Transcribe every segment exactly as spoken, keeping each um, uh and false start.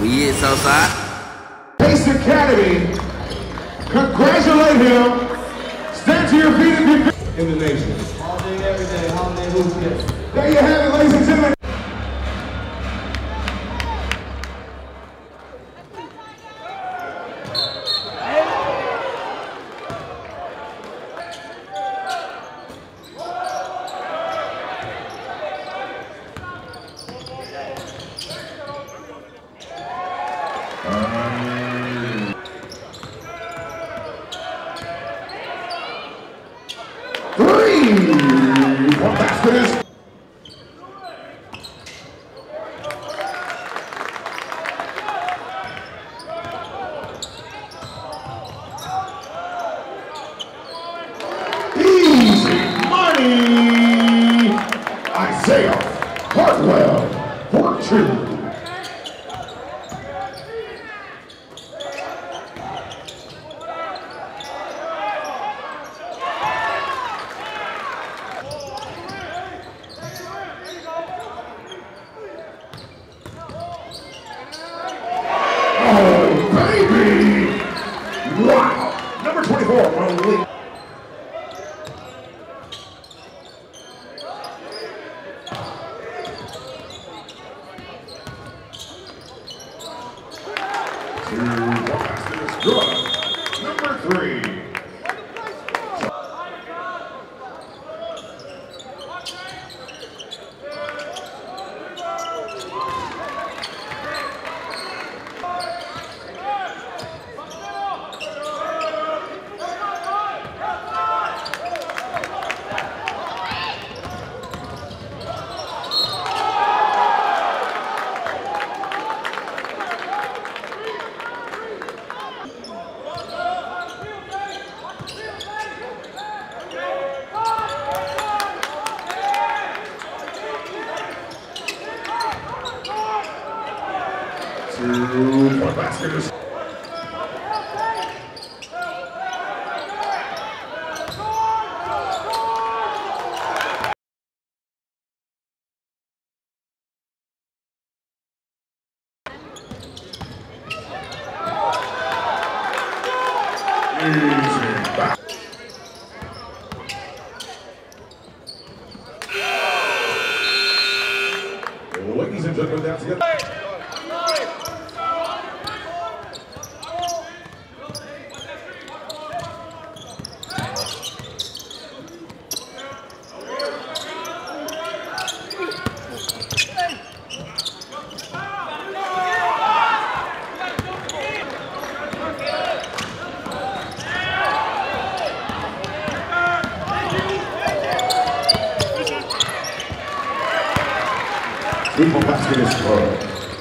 We at Southside. Wasatch Academy, congratulate him. Stand to your feet and be in the nation. All day, every day, Holiday Hoopsgiving. There you have it, ladies and gentlemen. Three! One basket is... Easy money! Isaiah Hartwell for two. Oh, baby! Wow! Number twenty-four, Mobley. Two, basket is good. Number three. Two-point basket is... Easy back. Ladies and gentlemen, that's it. Three-point basket is good.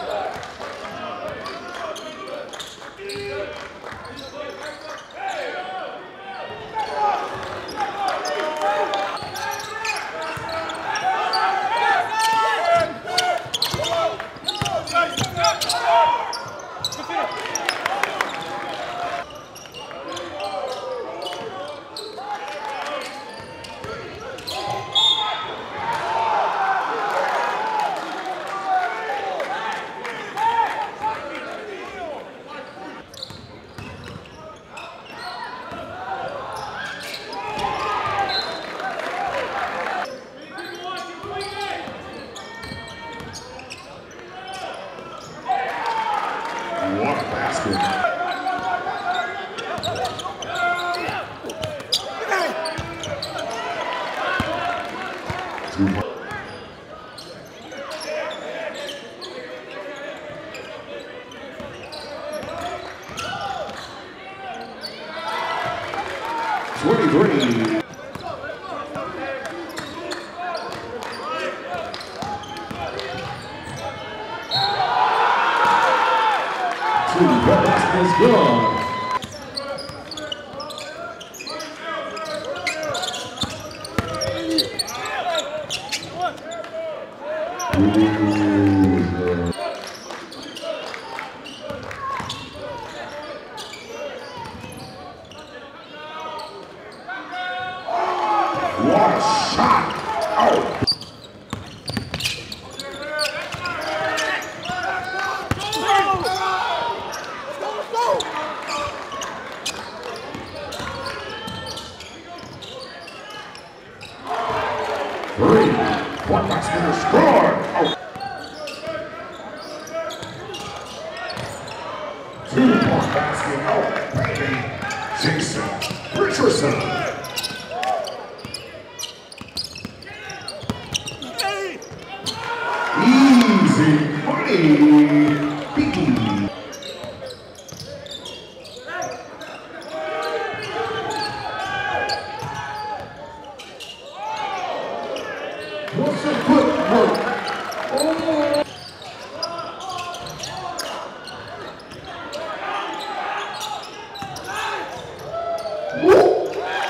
What a basket. Two. twenty-three. Two-point basket is good. What a shot! Oh! Oh! Three. One basket is scored. Oh. Two-point basket. Oh, baby. Jase Richardson. Easy money. Beaky. What's the footwork? Oh. Woo.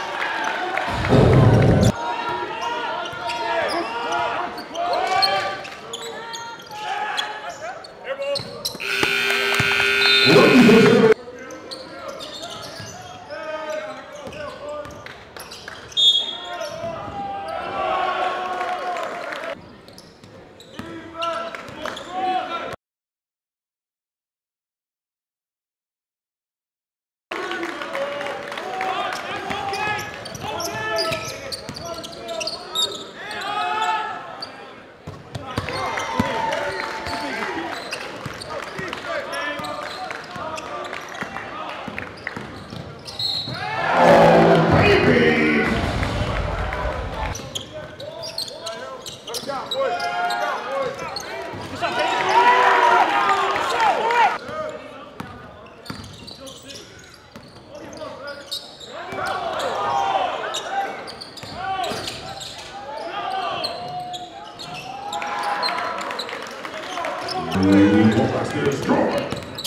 Basket is scored.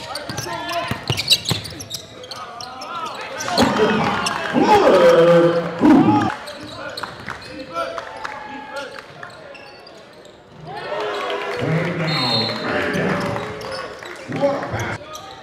Man down, man down. What a pass.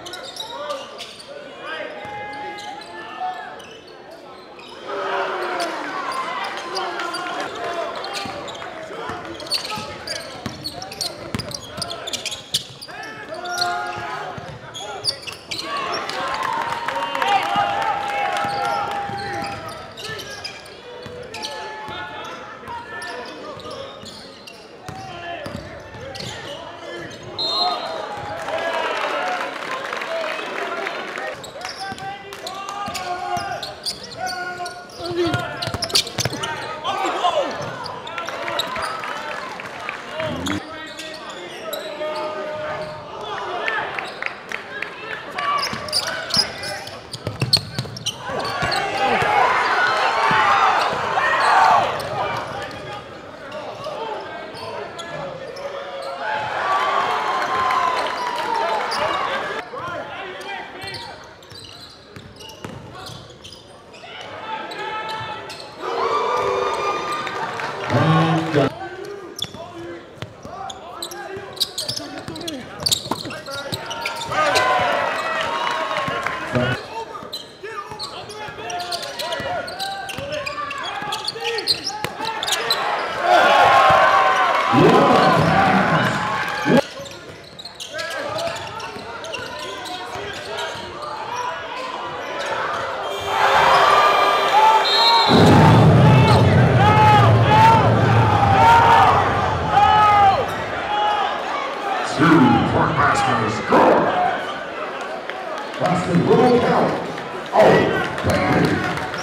Two-point basket is scored. Basket will count. Oh, baby.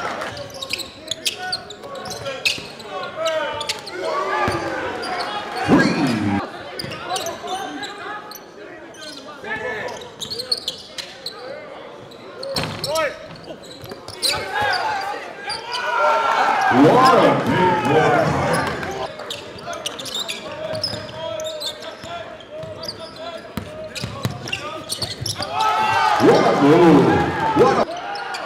What a big one. What a move. What a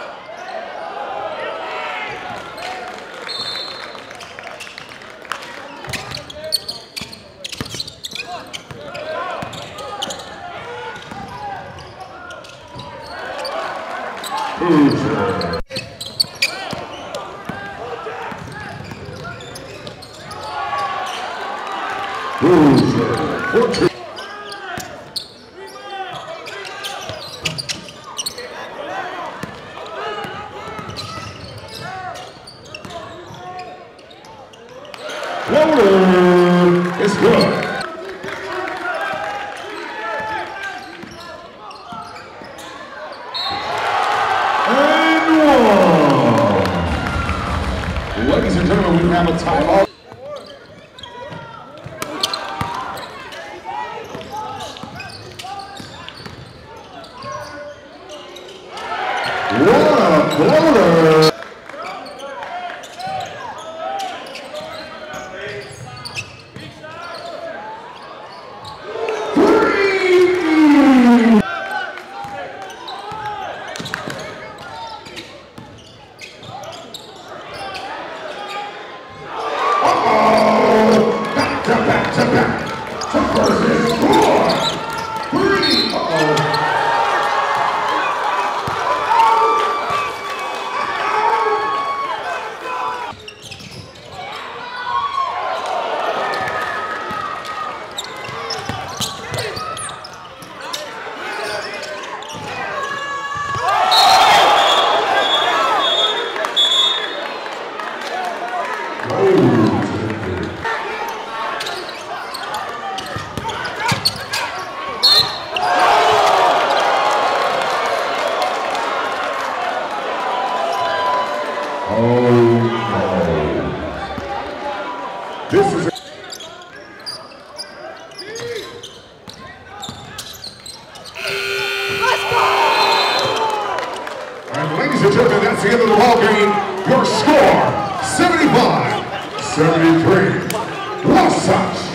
Boozer. Boozer for two. Floater. It's good. Ladies and gentlemen, we have a timeout. What a floater! Back to back to versus four. Three. Uh-oh. Oh, no. This is a and ladies and gentlemen, that's the end of the ball game. Your score, seventy-five seventy-three. Wasatch.